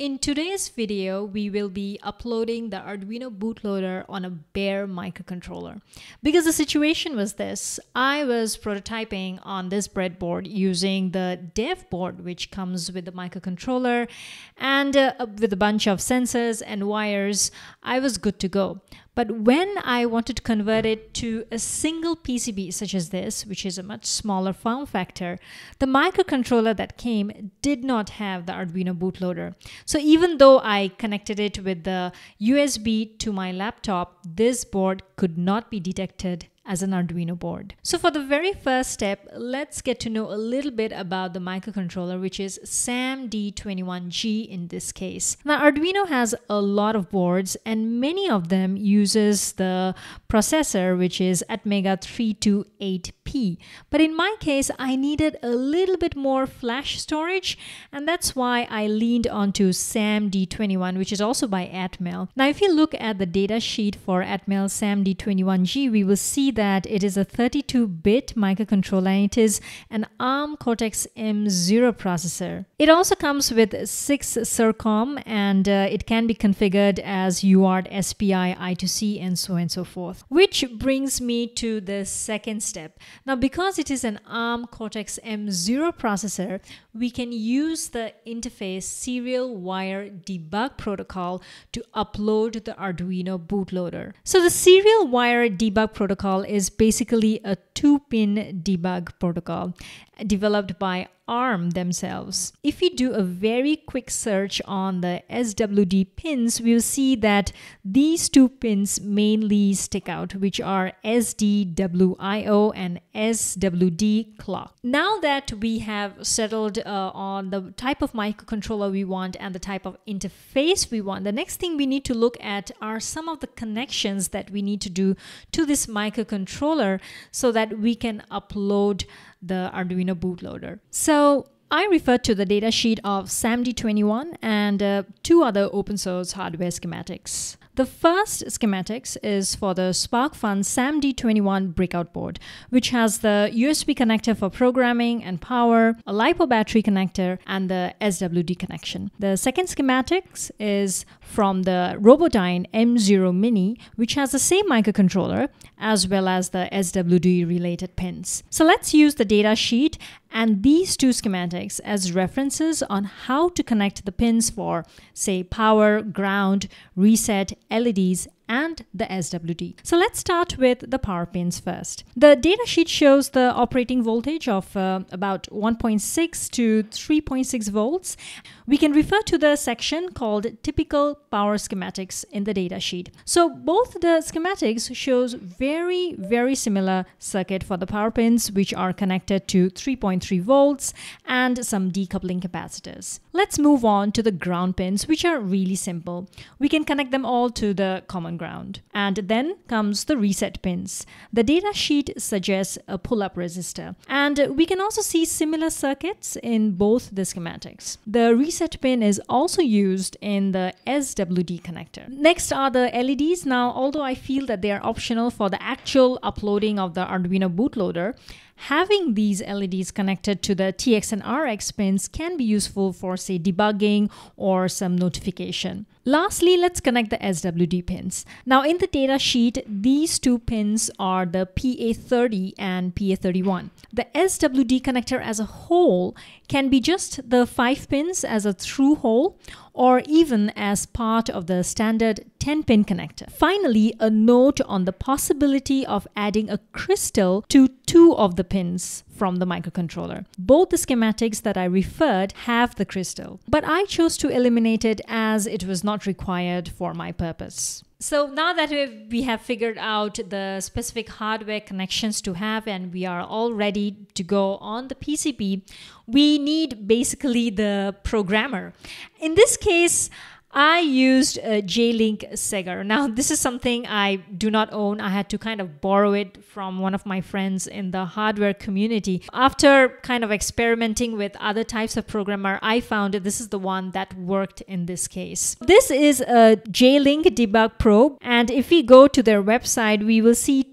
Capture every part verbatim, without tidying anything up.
In today's video, we will be uploading the Arduino bootloader on a bare microcontroller. Because the situation was this, I was prototyping on this breadboard using the dev board, which comes with the microcontroller and uh, with a bunch of sensors and wires. I was good to go. But when I wanted to convert it to a single P C B such as this, which is a much smaller form factor, the microcontroller that came did not have the Arduino bootloader. So even though I connected it with the U S B to my laptop, this board could not be detected as an Arduino board. So for the very first step, let's get to know a little bit about the microcontroller, which is SAM D twenty-one G in this case. Now Arduino has a lot of boards and many of them uses the processor, which is Atmega three two eight P. But in my case, I needed a little bit more flash storage, and that's why I leaned onto SAM D twenty-one, which is also by Atmel. Now if you look at the data sheet for Atmel SAM D twenty-one G, we will see that it is a thirty-two bit microcontroller and it is an ARM Cortex M zero processor. It also comes with six SIRCOM and uh, it can be configured as U A R T, S P I, I two C and so on and so forth. Which brings me to the second step. Now because it is an ARM Cortex M zero processor, we can use the interface serial wire debug protocol to upload the Arduino bootloader. So the serial wire debug protocol is basically a two-pin debug protocol developed by ARM themselves. If we do a very quick search on the S W D pins, we'll see that these two pins mainly stick out, which are S D W I O and S W D clock. Now that we have settled uh, on the type of microcontroller we want and the type of interface we want, the next thing we need to look at are some of the connections that we need to do to this microcontroller so that we can upload the Arduino bootloader. So I referred to the datasheet of SAM D twenty-one and uh, two other open source hardware schematics. The first schematics is for the SparkFun SAM D twenty-one breakout board, which has the U S B connector for programming and power, a LiPo battery connector, and the S W D connection. The second schematics is from the Robodyne M zero Mini, which has the same microcontroller as well as the S W D related pins. So let's use the data sheet and these two schematics as references on how to connect the pins for, say, power, ground, reset, L E Ds, and the S W D. So let's start with the power pins first. The datasheet shows the operating voltage of uh, about one point six to three point six volts. We can refer to the section called Typical Power Schematics in the datasheet. So both the schematics shows very, very similar circuit for the power pins, which are connected to three point three volts and some decoupling capacitors. Let's move on to the ground pins, which are really simple. We can connect them all to the common ground. And then comes the reset pins. The data sheet suggests a pull-up resistor. And we can also see similar circuits in both the schematics. The reset pin is also used in the S W D connector. Next are the L E Ds. Now, although I feel that they are optional for the actual uploading of the Arduino bootloader, having these L E Ds connected to the T X and R X pins can be useful for, say, debugging or some notification. Lastly, let's connect the S W D pins. Now in the data sheet, these two pins are the P A thirty and P A thirty-one. The S W D connector as a whole can be just the five pins as a through hole or even as part of the standard ten pin connector. Finally, a note on the possibility of adding a crystal to two of the pins from the microcontroller. Both the schematics that I referred have the crystal, but I chose to eliminate it as it was not required for my purpose. So now that we have figured out the specific hardware connections to have and we are all ready to go on the P C B, we need basically the programmer. In this case, I used a J-Link SEGGER. Now, this is something I do not own. I had to kind of borrow it from one of my friends in the hardware community. After kind of experimenting with other types of programmer, I found that this is the one that worked in this case. This is a J-Link Debug Pro, and if we go to their website, we will see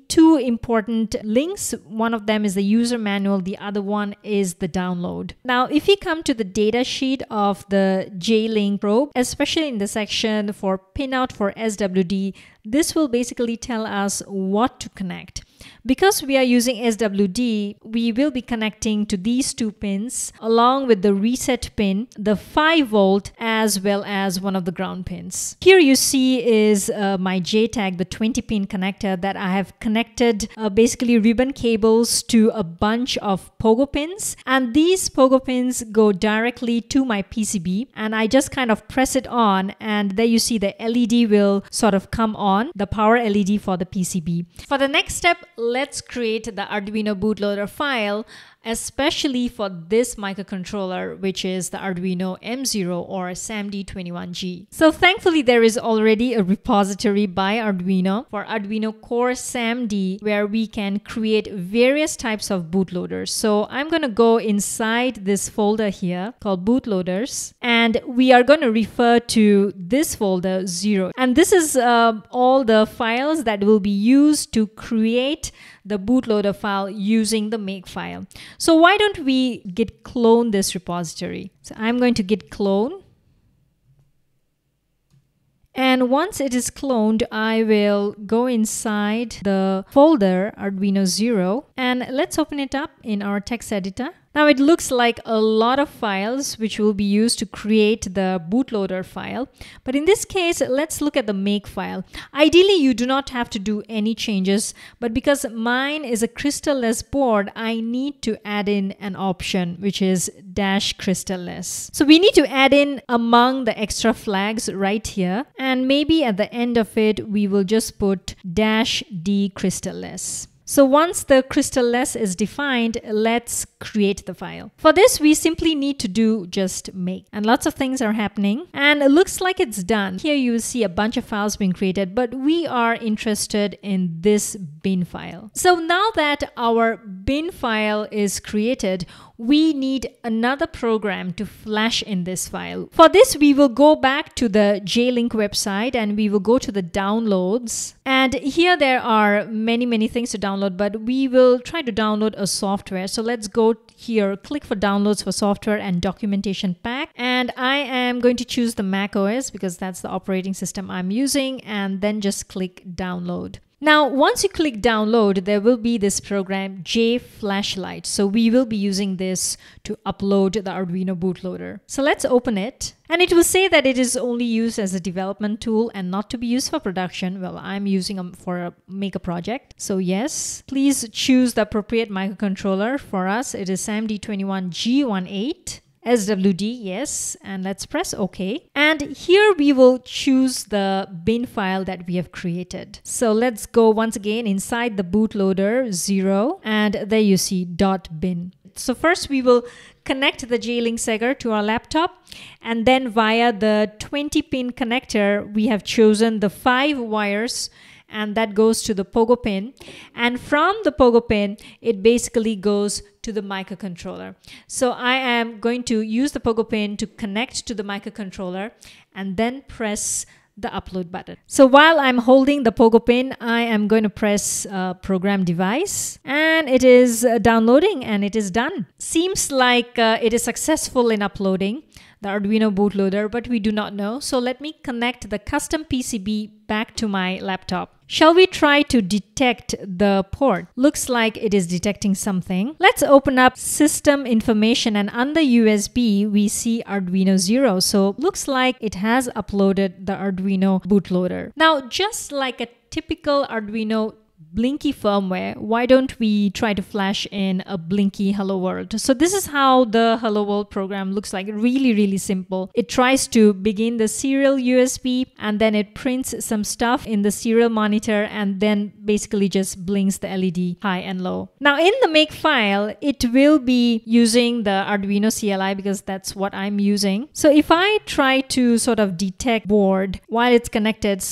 two important links. One of them is the user manual, the other one is the download. Now, if you come to the data sheet of the J-Link probe, especially in the section for pinout for S W D, this will basically tell us what to connect. Because we are using S W D, we will be connecting to these two pins along with the reset pin, the five volt, as well as one of the ground pins. Here you see is uh, my J tag, the twenty pin connector that I have connected uh, basically ribbon cables to a bunch of pogo pins. And these pogo pins go directly to my P C B, and I just kind of press it on, and there you see the L E D will sort of come on, the power L E D for the P C B. For the next step, let's create the Arduino bootloader file, especially for this microcontroller, which is the Arduino M zero or S A M D twenty-one G. So thankfully, there is already a repository by Arduino for Arduino Core S A M D where we can create various types of bootloaders. So I'm going to go inside this folder here called bootloaders, and we are going to refer to this folder zero. And this is uh, all the files that will be used to create the bootloader file using the make file. So why don't we git clone this repository? So I'm going to git clone. And once it is cloned, I will go inside the folder Arduino zero, and let's open it up in our text editor. Now it looks like a lot of files which will be used to create the bootloader file. But in this case, let's look at the make file. Ideally, you do not have to do any changes, but because mine is a crytstalless board, I need to add in an option which is dash crytstalless. So we need to add in among the extra flags right here, and maybe at the end of it, we will just put dash D crytstalless. So once the crytstalless is defined, let's create the file. For this, we simply need to do just make. And lots of things are happening. And it looks like it's done. Here you will see a bunch of files being created, but we are interested in this bin file. So now that our bin file is created, we need another program to flash in this file. For this, we will go back to the J-Link website and we will go to the downloads. And here there are many, many things to download, but we will try to download a software. So let's go here, click for downloads for software and documentation pack. And I am going to choose the Mac O S because that's the operating system I'm using, and then just click download. Now, once you click download, there will be this program J Flashlight. So we will be using this to upload the Arduino bootloader. So let's open it. And it will say that it is only used as a development tool and not to be used for production. Well, I'm using them for a make a project. So yes, please choose the appropriate microcontroller. For us, it is S A M D twenty-one G eighteen. S W D, yes, and let's press OK. And here we will choose the bin file that we have created. So let's go once again inside the bootloader zero, and there you see .bin. So first we will connect the J-Link SEGGER to our laptop, and then via the twenty pin connector, we have chosen the five wires, and that goes to the pogo pin. And from the pogo pin, it basically goes to the microcontroller. So I am going to use the pogo pin to connect to the microcontroller and then press the upload button. So while I'm holding the pogo pin, I am going to press uh, program device, and it is uh, downloading and it is done. Seems like uh, it is successful in uploading the Arduino bootloader, but we do not know. So let me connect the custom P C B back to my laptop. Shall we try to detect the port? Looks like it is detecting something. Let's open up system information, and under U S B, we see Arduino zero. So looks like it has uploaded the Arduino bootloader. Now, just like a typical Arduino Blinky firmware, why don't we try to flash in a Blinky Hello World? So this is how the Hello World program looks like. Really, really simple. It tries to begin the serial U S B, and then it prints some stuff in the serial monitor, and then basically just blinks the L E D high and low. Now in the make file, it will be using the Arduino C L I because that's what I'm using. So if I try to sort of detect board while it's connected, so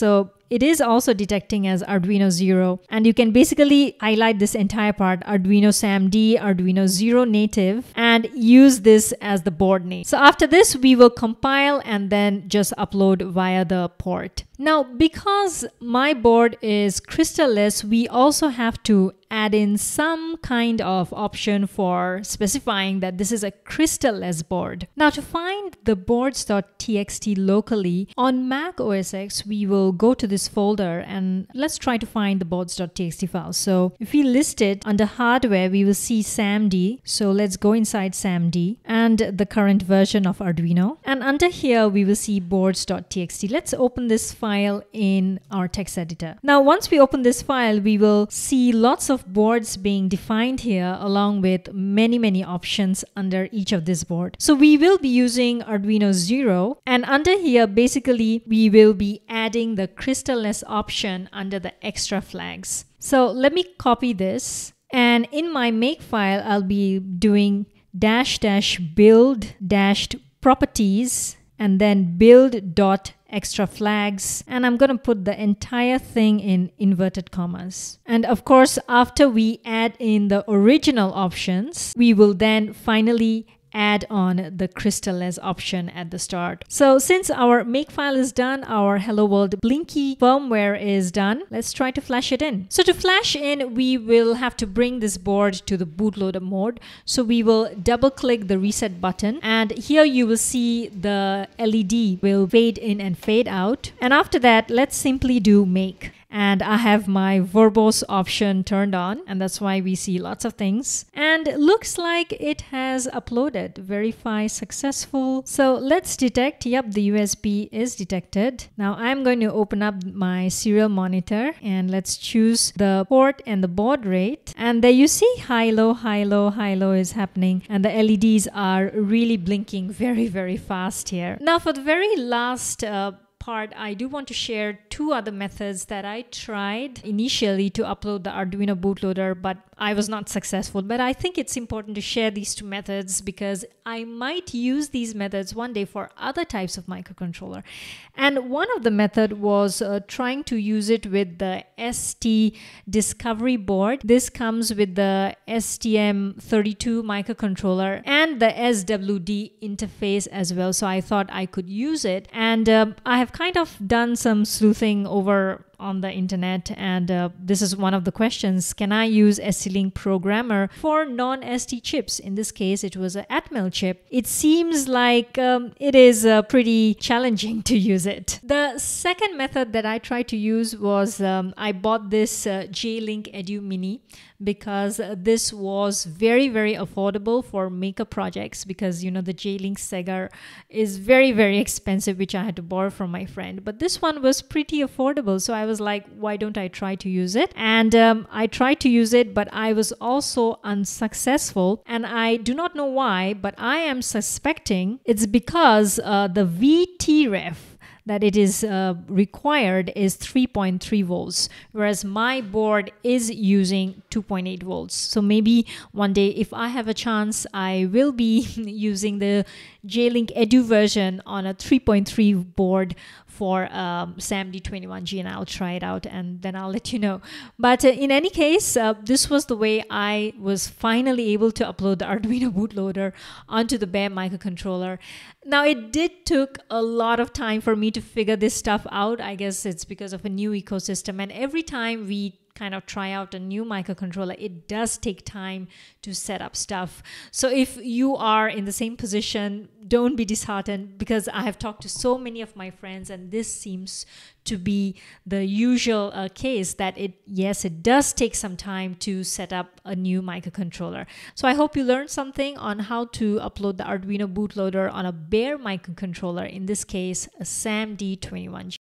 it is also detecting as Arduino zero. And you can basically highlight this entire part, Arduino S A M D, Arduino zero native, and use this as the board name. So after this, we will compile and then just upload via the port. Now, because my board is crytstalless, we also have to add in some kind of option for specifying that this is a crytstalless board. Now, to find the boards.txt locally on Mac O S X, we will go to this folder and let's try to find the boards.txt file. So if we list it under hardware, we will see S A M D. So let's go inside S A M D and the current version of Arduino. And under here, we will see boards.txt. Let's open this file in our text editor. Now, once we open this file, we will see lots of boards being defined here along with many, many options under each of this board. So we will be using Arduino zero, and under here, basically, we will be adding the crytstalless option under the extra flags. So let me copy this, and in my make file, I'll be doing dash dash build dash properties and then build dot extra flags, and I'm going to put the entire thing in inverted commas. And of course, after we add in the original options, we will then finally add on the crytstalless option at the start. So since our makefile is done, our hello world blinky firmware is done, let's try to flash it in. So to flash in, we will have to bring this board to the bootloader mode. So we will double click the reset button, and here you will see the L E D will fade in and fade out. And after that, let's simply do make. And I have my verbose option turned on, and that's why we see lots of things. And it looks like it has uploaded. Verify successful. So let's detect. Yep, the U S B is detected. Now I'm going to open up my serial monitor and let's choose the port and the baud rate. And there you see high, low, high, low, high, low is happening. And the L E Ds are really blinking very, very fast here. Now for the very last uh, part, I do want to share two other methods that I tried initially to upload the Arduino bootloader, but I was not successful. But I think it's important to share these two methods because I might use these methods one day for other types of microcontroller. And one of the method was uh, trying to use it with the S T Discovery Board. This comes with the S T M thirty-two microcontroller and the S W D interface as well. So I thought I could use it, and uh, I have kind of done some sleuthing over on the internet, and uh, this is one of the questions: can I use S T-Link Programmer for non-S T chips? In this case, it was an Atmel chip. It seems like um, it is uh, pretty challenging to use it. The second method that I tried to use was um, I bought this uh, J-Link Edu Mini because uh, this was very, very affordable for maker projects, because you know the J-Link SEGGER is very, very expensive, which I had to borrow from my friend. But this one was pretty affordable, so I was like, why don't I try to use it? And um, I tried to use it, but I was also unsuccessful. And I do not know why, but I am suspecting it's because uh, the V T ref that it is uh, required is three point three volts, whereas my board is using two point eight volts. So maybe one day, if I have a chance, I will be using the J-Link Edu version on a three point three board for um, S A M D twenty-one G, and I'll try it out and then I'll let you know. But uh, in any case, uh, this was the way I was finally able to upload the Arduino bootloader onto the bare microcontroller. Now, it did took a lot of time for me to figure this stuff out. I guess it's because of a new ecosystem, and every time we kind of try out a new microcontroller, it does take time to set up stuff. So if you are in the same position, don't be disheartened, because I have talked to so many of my friends, and this seems to be the usual uh, case that it, yes, it does take some time to set up a new microcontroller. So I hope you learned something on how to upload the Arduino bootloader on a bare microcontroller, in this case, a S A M D twenty-one G.